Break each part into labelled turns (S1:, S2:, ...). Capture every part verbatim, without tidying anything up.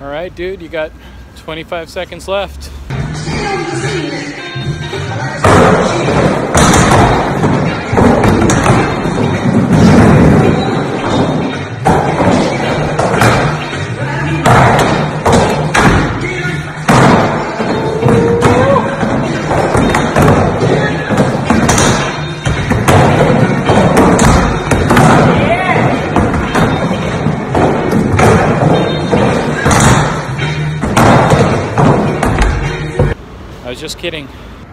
S1: Alright, dude, you got twenty-five seconds left. I was just kidding.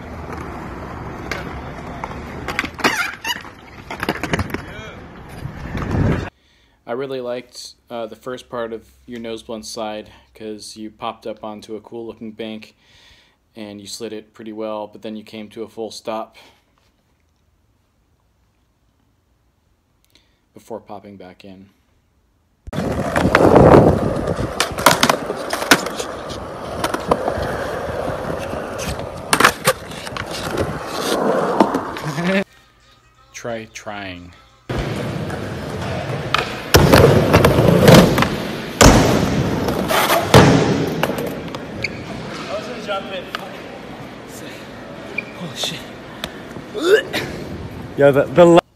S1: I really liked uh, the first part of your nose blunt side because you popped up onto a cool looking bank and you slid it pretty well, but then you came to a full stop before popping back in. Try trying.
S2: I was gonna jump in. Oh shit.
S3: Yeah, the, the